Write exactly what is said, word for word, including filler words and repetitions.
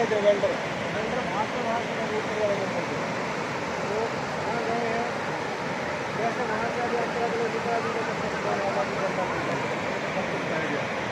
थे welder welder भागते भागते ऊपर वाले नंबर पे तो वहाँ गए हैं। जैसे वहाँ से अभी अंतरा किलोमीटर अभी तक सब कुछ कह गया।